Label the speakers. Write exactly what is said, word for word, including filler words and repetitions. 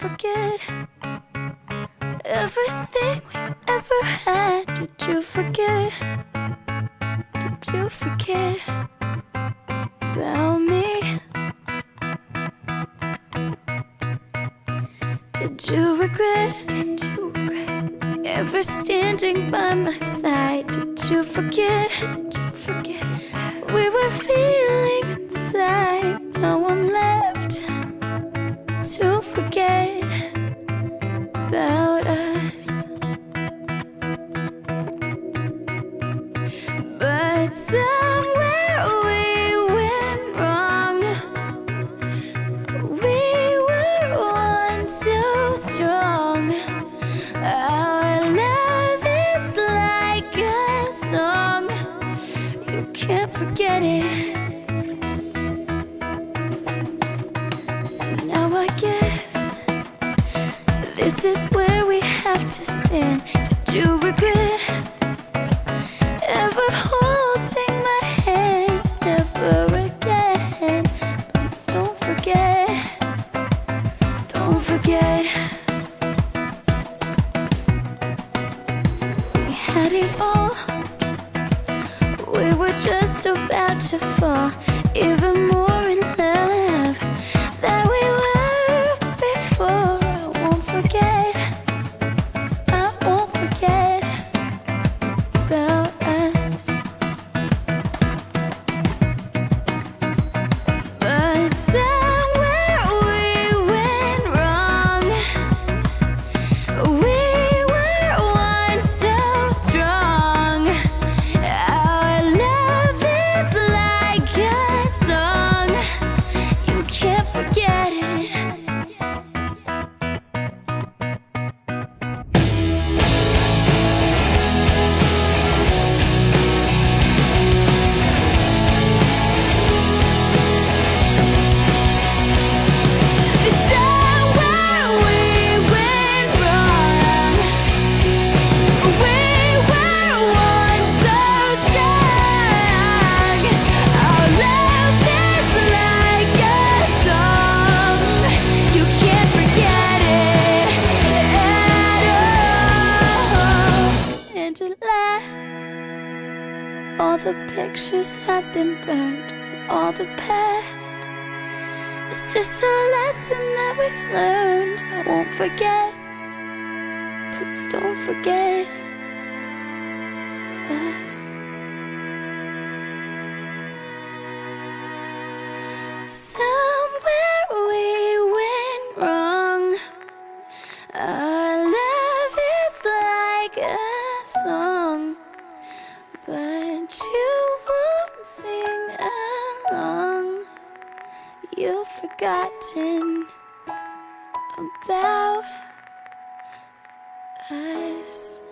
Speaker 1: forget everything we ever had? Did you forget? Did you forget about me? Did you regret? Did you regret ever standing by my side? Did you forget? Did you forget we were feeling inside? Now I'm left to forget about us. But somewhere we went wrong. We were once so strong. Our love is like a song. You can't forget it. So now I guess this is where we have to stand. Did you regret ever holding my hand? Never again. Please don't forget. Don't forget. We had it all. We were just about to fall even more in love than we were before. I won't forget. I won't forget about us. But somewhere we went wrong. We were once so strong. Our love is like a song. You can't forget it. Somewhere we went wrong. We were once so strong. Our love is like a song. You can't forget it at all. And at last, all the pictures have been burned. All the past, it's just a lesson that we've learned. I won't forget. Please don't forget us. Somewhere we went wrong. Our love is like a song, but you won't sing along. You've forgotten about us.